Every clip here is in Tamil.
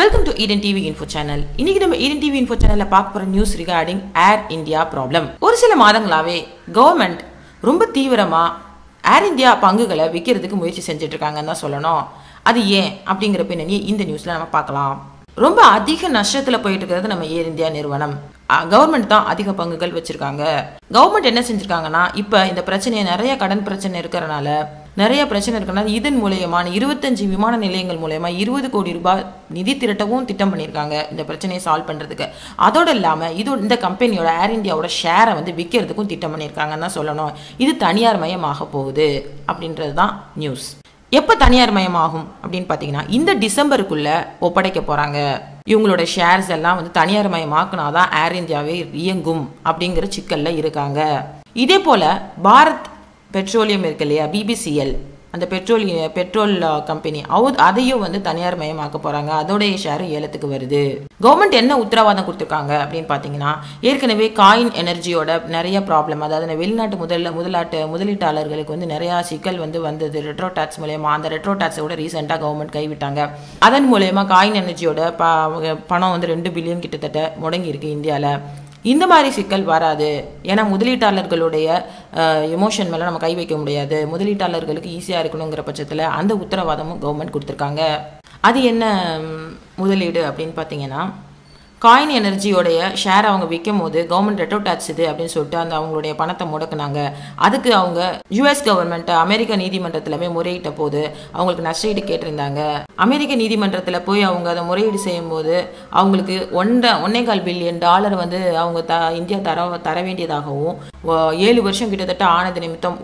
Welcome to Eden TV Info Channel. இன்னைக்கு நம்ம Eden TV Info Channel பார்க்க போற news regarding Air India problem. ஒரு சில மாதங்களாவே கவர்மெண்ட் ரொம்ப தீவிரமா Air India பங்குகளை விக்கிறதுக்கு முயற்சி செஞ்சிட்டு இருக்காங்கன்னு தான் சொல்லணும். அது ஏன் அப்படிங்கற பின்னணியை இந்த நியூஸ்ல நம்ம பார்க்கலாம். ரொம்ப அதிக நஷ்டத்துல போயிட்டு இருக்கிறது நம்ம ஏர் இந்தியா நிறுவனம். கவர்மெண்ட் தான் அதிக பங்குகள் வச்சிருக்காங்க. கவர்மெண்ட் என்ன செஞ்சிருக்காங்கன்னா இப்ப இந்த பிரச்சனை நிறைய கடன் பிரச்சனை இருக்கறனால நிறைய பிரச்சனை இருக்கறனால இதன் மூலமா 25 விமான நிலையங்கள் மூலமா 20 கோடி ரூபாய் நிதி திரட்டவும் திட்டம் பண்ணிருக்காங்க இந்த பிரச்சனையை சால்வ் பண்றதுக்கு. அதோட இல்லாம இந்த கம்பெனியோட ஏர் இந்தியாவோட ஷேரை வந்து விக்கிறதுக்கும் திட்டம் பண்ணிருக்காங்கன்னு தான் சொல்லணும். இது தனியார் மயமாக போகுது அப்படின்றது தான் நியூஸ். எப்ப தனியார் மயமாகும் அப்படின்னு பாத்தீங்கன்னா இந்த டிசம்பருக்குள்ள ஒப்படைக்க போறாங்க. இவங்களோட ஷேர்ஸ் எல்லாம் வந்து தனியார் மயமாக்குனாதான் ஏர் இந்தியாவே இயங்கும் அப்படிங்கிற சிக்கல்ல இருக்காங்க. இதே போல பாரத் பெட்ரோலியம் இருக்கு இல்லையா, பிபிசிஎல், அந்த பெட்ரோல் கம்பெனி அதையும் வந்து தனியார் மயமாக்க போறாங்க. அதோடைய ஷேர் ஏலத்துக்கு வருது. கவர்மெண்ட் என்ன உத்தரவாதம் கொடுத்துருக்காங்க அப்படின்னு பாத்தீங்கன்னா ஏற்கனவே காயின் எனர்ஜியோட நிறைய ப்ராப்ளம், அதாவது வெளிநாட்டு முதலீட்டாளர்களுக்கு வந்து நிறைய சிக்கல் வந்தது ரெட்ரோ டாக்ஸ் மூலயமா. அந்த ரெட்ரோ டாக்ஸோட ரீசெண்டா கவர்மெண்ட் கைவிட்டாங்க. அதன் மூலயமா காயின் எனர்ஜியோட பணம் வந்து 2 பில்லியன் கிட்டத்தட்ட முடங்கி இருக்கு இந்தியால. இந்த மாதிரி சிக்கல் வராது. ஏன்னா முதலீட்டாளர்களுடைய எமோஷன் மேல நம்ம கை வைக்க முடியாது. முதலீட்டாளர்களுக்கு ஈஸியா இருக்கணுங்கிற பட்சத்துல அந்த உத்தரவாதமும் கவர்மெண்ட் கொடுத்துருக்காங்க. அது என்ன முதலீடு அப்படின்னு பாத்தீங்கன்னா காயின் எனர்ஜியோடைய ஷேர் அவங்க விற்கும் போது கவர்மெண்ட் ரெட்ரோ டாக்ஸ் இது அப்படின்னு சொல்லிட்டு அந்த அவங்களுடைய பணத்தை முடக்குனாங்க. அதுக்கு அவங்க யுஎஸ் கவர்மெண்ட் அமெரிக்க நீதிமன்றத்திலுமே முறையிட்ட போது அவங்களுக்கு நஷ்டஈடு கேட்டிருந்தாங்க. அமெரிக்க நீதிமன்றத்தில் போய் அவங்க அதை முறையீடு செய்யும் போது அவங்களுக்கு $1.25 பில்லியன் வந்து அவங்க இந்தியா தர வேண்டியதாகவும் 7 வருஷம் கிட்டத்தட்ட ஆனது நிமித்தம்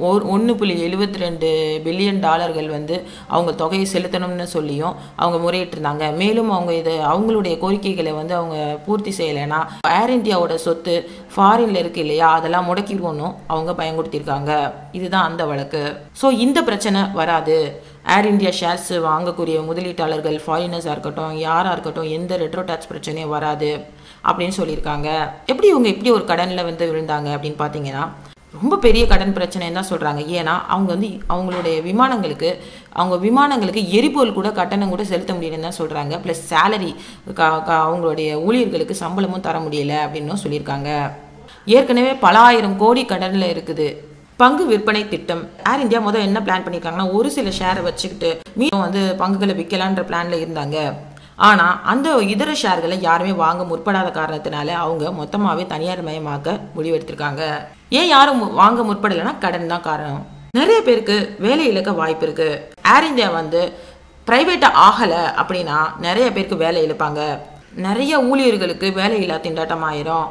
$1.72 பில்லியன் வந்து அவங்க தொகையை செலுத்தணும்னு சொல்லியும் அவங்க முறையிட்டு இருந்தாங்க. மேலும் அவங்க அவங்களுடைய கோரிக்கைகளை வந்து அவங்க பூர்த்தி செய்யலைன்னா ஏர் இந்தியாவோட சொத்து ஃபாரின்ல இருக்கு இல்லையா, அதெல்லாம் முடக்கிடுவோன்னு அவங்க பயன்படுத்தியிருக்காங்க. இதுதான் அந்த வழக்கு. ஸோ இந்த பிரச்சனை வராது. ஏர் இந்தியா ஷேர்ஸ் வாங்கக்கூடிய முதலீட்டாளர்கள் ஃபாரினர்ஸாக இருக்கட்டும் யாராக இருக்கட்டும் எந்த ரெட்ரோ டாக்ஸ் பிரச்சனையும் வராது அப்படின்னு சொல்லியிருக்காங்க. எப்படி இவங்க இப்படி ஒரு கடனில் வந்து விழுந்தாங்க அப்படின்னு பார்த்தீங்கன்னா ரொம்ப பெரிய கடன் பிரச்சனைன்னு தான் சொல்கிறாங்க. ஏன்னா அவங்க வந்து அவங்களுடைய விமானங்களுக்கு எரிபொருள் கூட கட்டணம் கூட செலுத்த முடியலன்னு தான் சொல்கிறாங்க. ப்ளஸ் சேலரி அவங்களுடைய ஊழியர்களுக்கு சம்பளமும் தர முடியல அப்படின்னு சொல்லியிருக்காங்க. ஏற்கனவே பல ஆயிரம் கோடி கடனில் இருக்குது. பங்கு விற்பனை திட்டம் ஏர் இந்தியா முதல் என்ன பிளான் பண்ணியிருக்காங்கன்னா ஒரு சில ஷேரை வச்சுக்கிட்டு மீண்டும் வந்து பங்குகளை விற்கலான்ற பிளான்ல இருந்தாங்க. ஆனால் அந்த இதர ஷேர்களை யாருமே வாங்க முற்படாத காரணத்தினால அவங்க மொத்தமாகவே தனியார் மயமாக்க முடிவெடுத்திருக்காங்க. ஏன் யாரும் வாங்க முற்படலைன்னா கடன் தான் காரணம். நிறைய பேருக்கு வேலை இழக்க வாய்ப்பு இருக்கு. ஏர் இந்தியா வந்து பிரைவேட்டா ஆகலை அப்படின்னா நிறைய பேருக்கு வேலை இழப்பாங்க. நிறைய ஊழியர்களுக்கு வேலை இல்லா திண்டாட்டம் ஆயிரும்.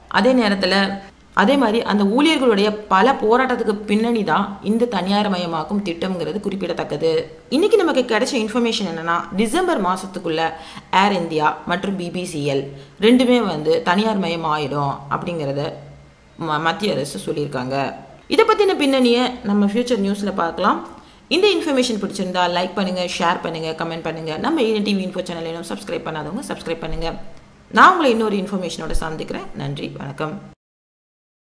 அதே மாதிரி அந்த ஊழியர்களுடைய பல போராட்டத்துக்கு பின்னணி தான் இந்த தனியார் மயமாக்கும் திட்டம்ங்கிறது குறிப்பிடத்தக்கது. இன்னைக்கு நமக்கு கிடைச்ச இன்ஃபர்மேஷன் என்னன்னா டிசம்பர் மாசத்துக்குள்ள ஏர் இந்தியா மற்றும் பிபிசிஎல் ரெண்டுமே வந்து தனியார் மயம் ஆயிடும் அப்படிங்கிறத மத்திய அரசு சொல்லியிருக்காங்க. இதை பத்தின பின்னணியை நம்ம ஃபியூச்சர் நியூஸ்ல பார்க்கலாம். இந்த இன்ஃபர்மேஷன் பிடிச்சிருந்தா லைக் பண்ணுங்க, ஷேர் பண்ணுங்க, கமெண்ட் பண்ணுங்க. நம்ம Eden TV info channel subscribe பண்ணாதவங்க சப்ஸ்கிரைப் பண்ணுங்க. நான் உங்களை இன்னொரு இன்ஃபர்மேஷனோட சந்திக்கிறேன். நன்றி, வணக்கம்.